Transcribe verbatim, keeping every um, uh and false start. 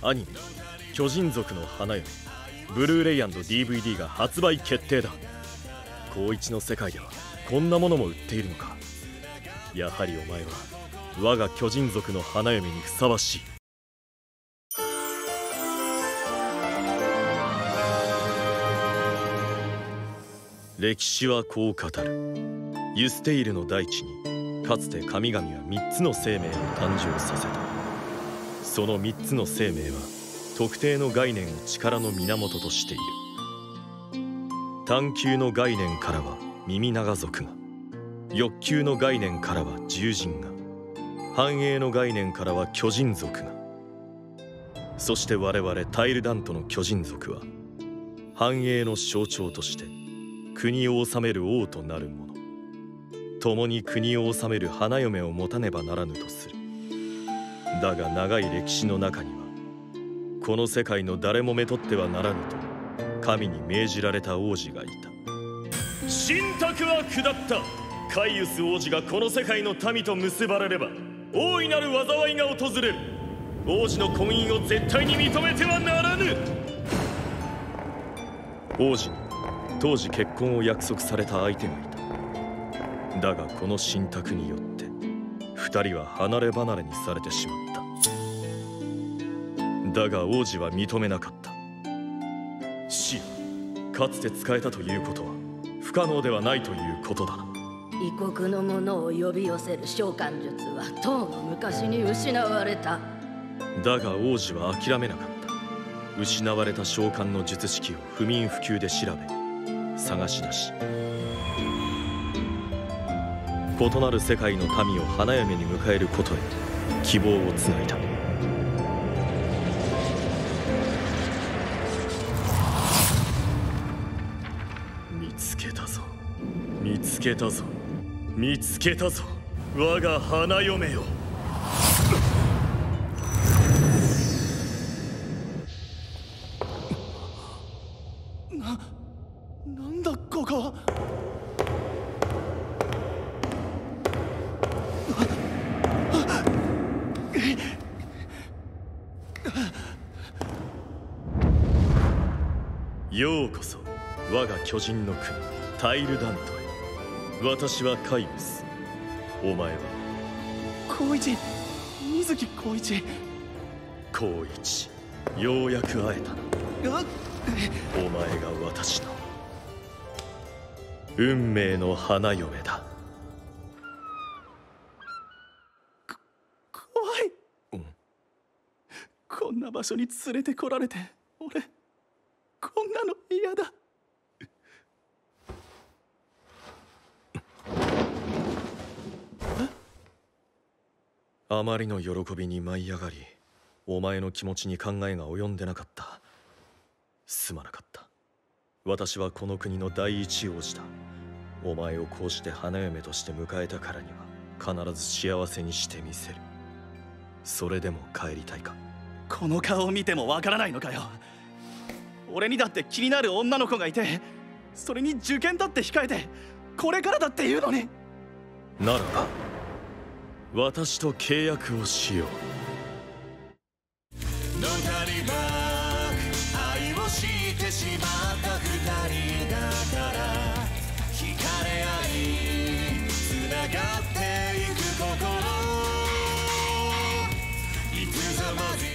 アニメ「巨人族の花嫁」ブルーレイ&ディーブイディー が発売決定だ。高一の世界ではこんなものも売っているのか。やはりお前は我が巨人族の花嫁にふさわしい。歴史はこう語る。ユステイルの大地にかつて神々はみっつの生命を誕生させた。そのみっつの生命は特定の概念を力の源としている。探求の概念からは耳長族が、欲求の概念からは獣人が、繁栄の概念からは巨人族が、そして我々タイルダントの巨人族は繁栄の象徴として国を治める王となる者、共に国を治める花嫁を持たねばならぬとする。だが長い歴史の中にはこの世界の誰もめとってはならぬと神に命じられた王子がいた。神託は下った。カイウス王子がこの世界の民と結ばれれば大いなる災いが訪れる。王子の婚姻を絶対に認めてはならぬ。王子に当時結婚を約束された相手がいた。だがこの神託によって二人は離れ離れにされてしまった。だが王子は認めなかった。死よ、かつて使えたということは不可能ではないということだな。 異国の者を呼び寄せる召喚術はとうの昔に失われた。 だが王子は諦めなかった。失われた召喚の術式を不眠不休で調べ探し出し、異なる世界の民を花嫁に迎えることへ希望をつないだ。見つけたぞ、見つけたぞ、見つけたぞ、我が花嫁よ。 な、なんだここは。 ようこそ我が巨人の国タイルダントへ。私はカイウス。お前は光一、水木光一。 光一、ようやく会えたな。 あお前が私の運命の花嫁だ。 怖い、うん、こんな場所に連れてこられて俺こんなの嫌だ。 あまりの喜びに舞い上がり、お前の気持ちに考えが及んでなかった。すまなかった。私はこの国の第一王子だ。お前をこうして花嫁として迎えたからには必ず幸せにしてみせる。それでも帰りたいか。 この顔を見てもわからないのかよ。俺にだって気になる女の子がいて、それに受験だって控えてこれからだって言うのに。 ならば私と契約をしよう。 のたりばく愛をしてしまった二人だから、惹かれ合いつながっていく心、いつざまず